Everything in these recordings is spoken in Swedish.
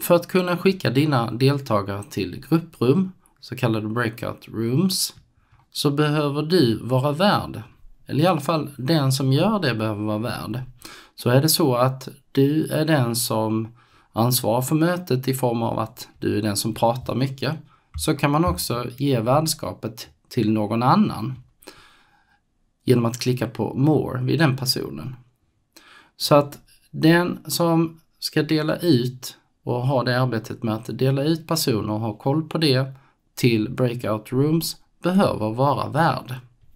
För att kunna skicka dina deltagare till grupprum, så kallade breakout rooms, så behöver du vara värd. Eller i alla fall den som gör det behöver vara värd. Så är det så att du är den som ansvarar för mötet i form av att du är den som pratar mycket, så kan man också ge värdskapet till någon annan genom att klicka på more vid den personen. Så att den som ska dela ut och ha det arbetet med att dela ut personer och ha koll på det till breakout rooms behöver vara värd.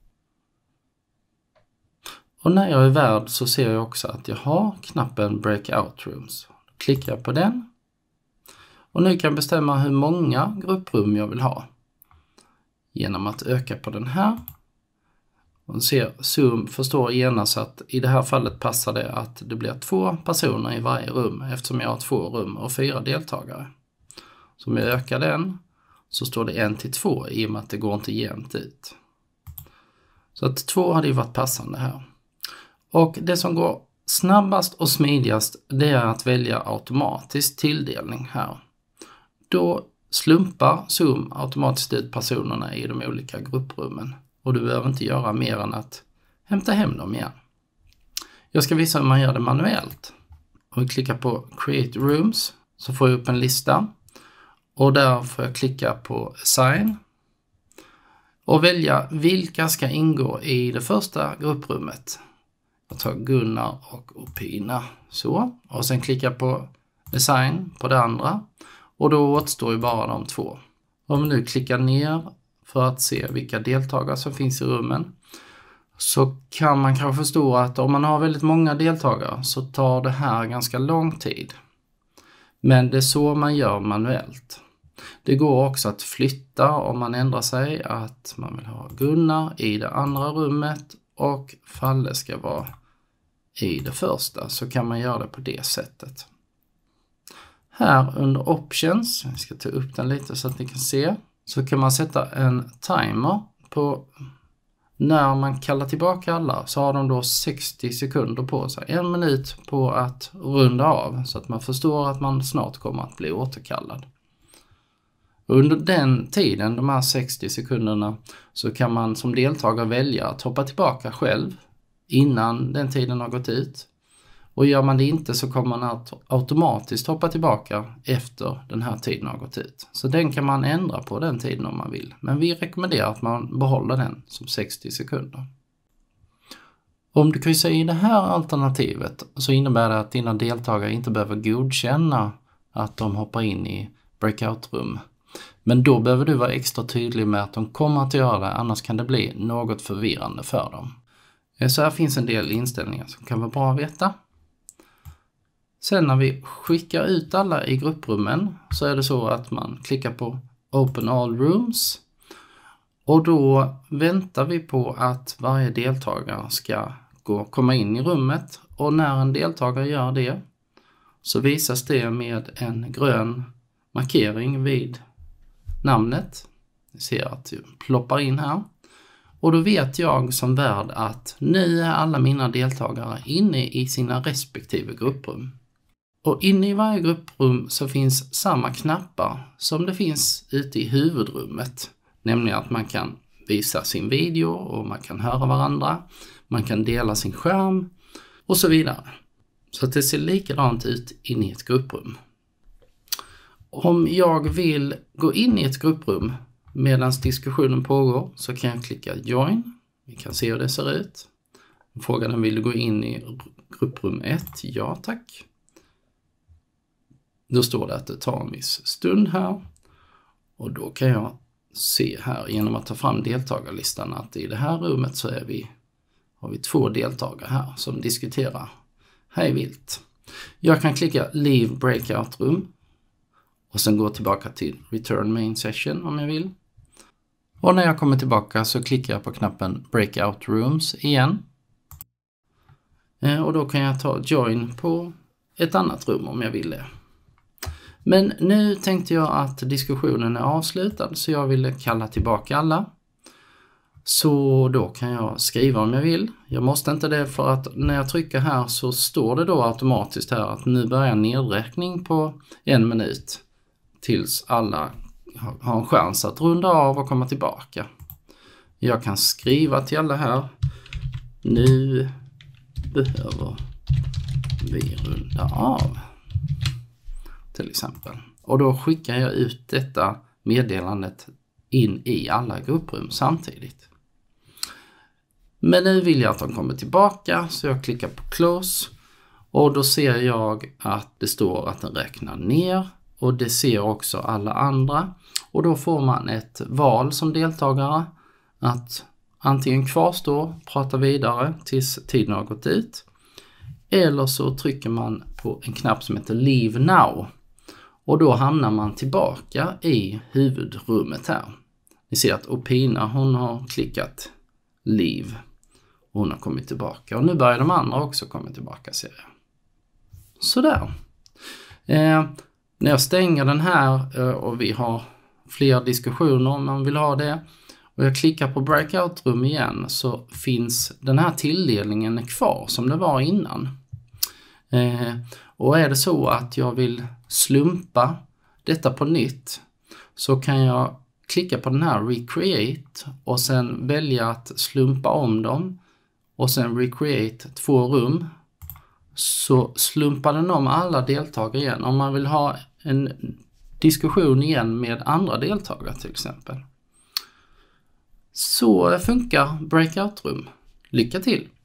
Och när jag är värd så ser jag också att jag har knappen breakout rooms. Klickar jag på den. Och nu kan jag bestämma hur många grupprum jag vill ha. Genom att öka på den här. Och ser Zoom förstår genast att i det här fallet passar det att det blir 2 personer i varje rum eftersom jag har 2 rum och 4 deltagare. Så om jag ökar den så står det 1-2 i och med att det går inte jämnt ut. Så att 2 hade ju varit passande här. Och det som går snabbast och smidigast, det är att välja automatisk tilldelning här. Då slumpar Zoom automatiskt ut personerna i de olika grupprummen. Och du behöver inte göra mer än att hämta hem dem igen. Jag ska visa hur man gör det manuellt. Om vi klickar på Create Rooms så får jag upp en lista. Och där får jag klicka på Assign. Och välja vilka ska ingå i det första grupprummet. Jag tar Gunnar och Opina. Så. Och sen klicka på Assign på det andra. Och då återstår ju bara de 2. Om vi nu klickar ner för att se vilka deltagare som finns i rummen, så kan man kanske förstå att om man har väldigt många deltagare så tar det här ganska lång tid. Men det är så man gör manuellt. Det går också att flytta om man ändrar sig, att man vill ha Gunnar i det andra rummet och Falle ska vara i det första, så kan man göra det på det sättet. Här under Options, jag ska ta upp den lite så att ni kan se, så kan man sätta en timer på när man kallar tillbaka alla, så har de då 60 sekunder på sig. 1 minut på att runda av så att man förstår att man snart kommer att bli återkallad. Under den tiden, de här 60 sekunderna, så kan man som deltagare välja att hoppa tillbaka själv innan den tiden har gått ut. Och gör man det inte så kommer man att automatiskt hoppa tillbaka efter den här tiden har gått ut. Så den kan man ändra på den tiden om man vill. Men vi rekommenderar att man behåller den som 60 sekunder. Om du kryssar i det här alternativet så innebär det att dina deltagare inte behöver godkänna att de hoppar in i breakout-rum. Men då behöver du vara extra tydlig med att de kommer att göra det, annars kan det bli något förvirrande för dem. Så här finns en del inställningar som kan vara bra att veta. Sen när vi skickar ut alla i grupprummen så är det så att man klickar på Open All Rooms. Och då väntar vi på att varje deltagare ska komma in i rummet. Och när en deltagare gör det så visas det med en grön markering vid namnet. Ni ser att det ploppar in här. Och då vet jag som värd att nu är alla mina deltagare inne i sina respektive grupprum. Och inne i varje grupprum så finns samma knappar som det finns ute i huvudrummet. Nämligen att man kan visa sin video och man kan höra varandra. Man kan dela sin skärm och så vidare. Så att det ser likadant ut inne i ett grupprum. Om jag vill gå in i ett grupprum medan diskussionen pågår så kan jag klicka Join. Vi kan se hur det ser ut. Frågan vill du gå in i grupprum 1? Ja tack. Då står det att det tar en viss stund här. Och då kan jag se här genom att ta fram deltagarlistan att i det här rummet så har vi 2 deltagare här som diskuterar hej vilt. Jag kan klicka Leave Breakout Room. Och sen gå tillbaka till Return Main Session om jag vill. Och när jag kommer tillbaka så klickar jag på knappen Breakout Rooms igen. Och då kan jag ta Join på ett annat rum om jag vill det. Men nu tänkte jag att diskussionen är avslutad så jag ville kalla tillbaka alla. Så då kan jag skriva om jag vill. Jag måste inte det, för att när jag trycker här så står det då automatiskt här att nu börjar nedräkning på 1 minut tills alla har en chans att runda av och komma tillbaka. Jag kan skriva till alla här: nu behöver vi runda av, till exempel. Och då skickar jag ut detta meddelandet in i alla grupprum samtidigt. Men nu vill jag att de kommer tillbaka, så jag klickar på close och då ser jag att det står att den räknar ner, och det ser också alla andra. Och då får man ett val som deltagare att antingen kvarstå, prata vidare tills tiden har gått ut, eller så trycker man på en knapp som heter Leave Now. Och då hamnar man tillbaka i huvudrummet här. Ni ser att Opina, hon har klickat Leave. Och hon har kommit tillbaka. Och nu börjar de andra också komma tillbaka, ser jag. Sådär. När jag stänger den här och vi har fler diskussioner om man vill ha det, och jag klickar på breakout-rum igen, så finns den här tilldelningen kvar som det var innan. Och är det så att jag vill slumpa detta på nytt, så kan jag klicka på den här recreate och sen välja att slumpa om dem och sen recreate 2 rum, så slumpar den om alla deltagare igen om man vill ha en diskussion igen med andra deltagare till exempel. Så funkar breakout-rum. Lycka till!